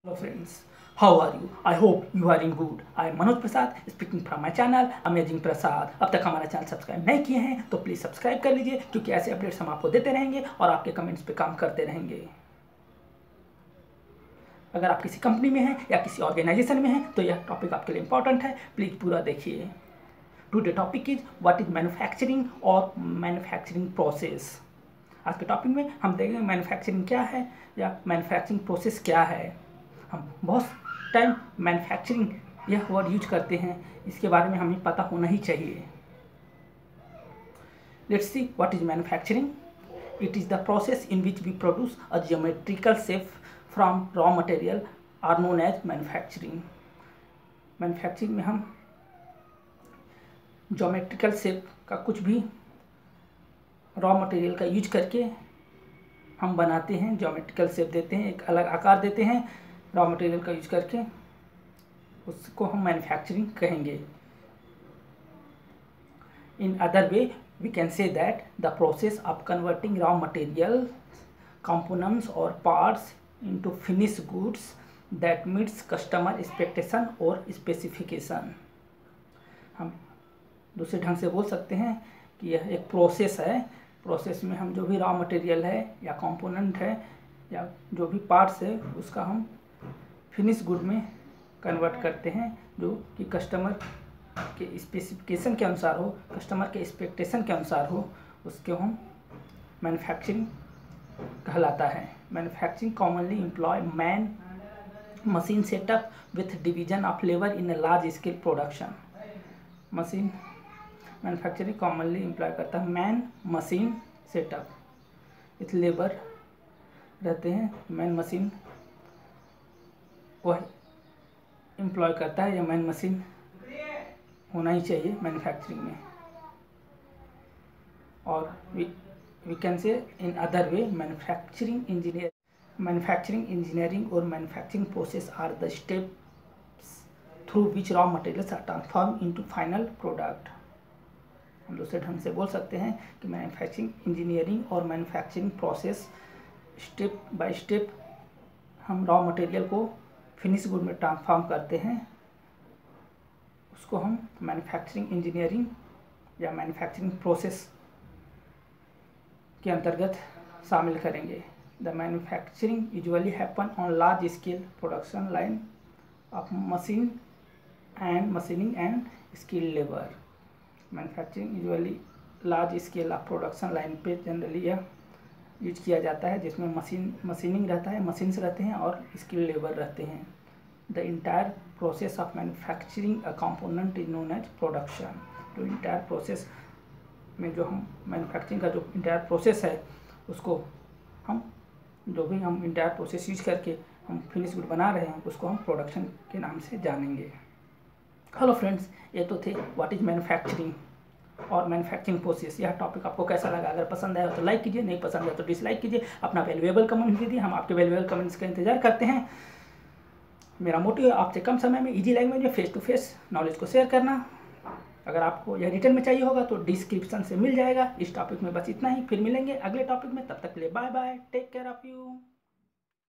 Hello friends, how are you? I hope you are in good. I am Manoj Prasad speaking from my channel Amazing Prasad. अब तक हमारा channel subscribe नहीं किए हैं तो please subscribe कर लीजिए, क्योंकि ऐसे अपडेट्स हम आपको देते रहेंगे और आपके कमेंट्स पे काम करते रहेंगे। अगर आप किसी कंपनी में हैं या किसी ऑर्गेनाइजेशन में हैं तो यह टॉपिक आपके लिए इंपॉर्टेंट है, प्लीज़ पूरा देखिए। Today topic is what is manufacturing और मैन्युफैक्चरिंग प्रोसेस। आज के टॉपिक में हम देखेंगे मैन्युफैक्चरिंग क्या है या मैन्युफैक्चरिंग प्रोसेस क्या है। हम बहुत टाइम मैन्युफैक्चरिंग यह वर्ड यूज करते हैं, इसके बारे में हमें पता होना ही चाहिए। Let's see what is manufacturing. It is the process in which we produce a geometrical shape from raw material are known as manufacturing. Manufacturing में हम ज्योमेट्रिकल शेप का कुछ भी रॉ मटेरियल का यूज करके हम बनाते हैं, ज्योमेट्रिकल शेप देते हैं, एक अलग आकार देते हैं रॉ मटेरियल का यूज करके, उसको हम मैन्युफैक्चरिंग कहेंगे। In other way we can say that the process of converting raw material components और parts into finish goods that meets customer expectation और स्पेसिफिकेशन। हम दूसरे ढंग से बोल सकते हैं कि यह एक प्रोसेस है। प्रोसेस में हम जो भी रॉ मटेरियल है या कंपोनेंट है या जो भी पार्ट्स है उसका हम फिनिश गुड में कन्वर्ट करते हैं, जो कि कस्टमर के स्पेसिफिकेशन के अनुसार हो, कस्टमर के एक्सपेक्टेशन के अनुसार हो, उसको हम मैन्युफैक्चरिंग कहलाता है। Manufacturing commonly employ man machine setup with division of labour in a large scale production. Machine manufacturing commonly employ करता है man machine setup with labour रहते हैं। मैन मशीन वह एम्प्लॉय करता है या मैन मशीन होना ही चाहिए मैन्युफैक्चरिंग में। और we can say in other way manufacturing engineering और manufacturing process are the steps through which raw materials are transform into final product. हम दूसरे ढंग से बोल सकते हैं कि मैन्युफैक्चरिंग इंजीनियरिंग और manufacturing process step by step हम रॉ मटेरियल को फिनिश गुड में ट्रांसफॉर्म करते हैं, उसको हम मैन्युफैक्चरिंग इंजीनियरिंग या मैन्युफैक्चरिंग प्रोसेस के अंतर्गत शामिल करेंगे। The manufacturing usually happen on large scale production line of machining and skill labour. Manufacturing usually large scale of production line पे जनरली यह यूज किया जाता है, जिसमें मशीनिंग रहता है, मशीन्स रहते हैं और स्किल लेबर रहते हैं। The entire process of manufacturing a component is known as production. जो इंटायर प्रोसेस में जो हम मैन्युफैक्चरिंग का जो इंटायर प्रोसेस है उसको हम जो भी हम इंटायर प्रोसेस यूज करके हम फिनिश गुड बना रहे हैं उसको हम प्रोडक्शन के नाम से जानेंगे। हेलो फ्रेंड्स, ये तो थे व्हाट इज मैन्युफैक्चरिंग और मैन्युफैक्चरिंग प्रोसेस। यह टॉपिक आपको कैसा लगा? अगर पसंद आया तो लाइक कीजिए, नहीं पसंद आया तो डिसलाइक कीजिए। अपना वैल्यूएबल कमेंट दीजिए, हम आपके वैल्यूएबल कमेंट्स का इंतजार करते हैं। मेरा मोटिव है आपसे कम समय में इजी लैंग्वेज में फेस टू फेस नॉलेज को शेयर करना। अगर आपको यह रिटर्न में चाहिए होगा तो डिस्क्रिप्शन से मिल जाएगा। इस टॉपिक में बस इतना ही, फिर मिलेंगे अगले टॉपिक में। तब तक के लिए bye bye, take care of you.